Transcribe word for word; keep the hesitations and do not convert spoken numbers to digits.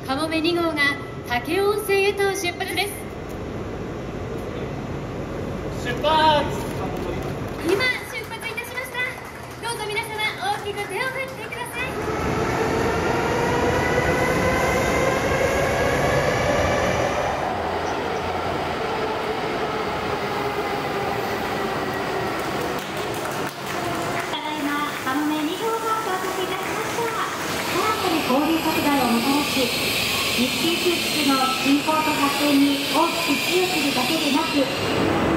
かもめに号が武雄温泉へと出発です。 出発。 今出発いたしました。どうぞ皆様大きく手を振ってください。 交流拡大をもたらし、日清旧地区の振興と発展に大きく寄与するだけでなく、